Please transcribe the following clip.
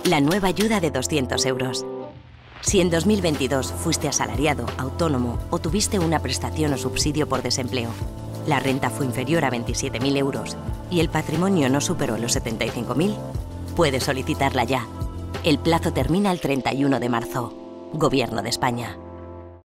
La nueva ayuda de 200 euros. Si en 2022 fuiste asalariado, autónomo o tuviste una prestación o subsidio por desempleo, la renta fue inferior a 27.000 euros y el patrimonio no superó los 75.000, puedes solicitarla ya. El plazo termina el 31 de marzo. Gobierno de España.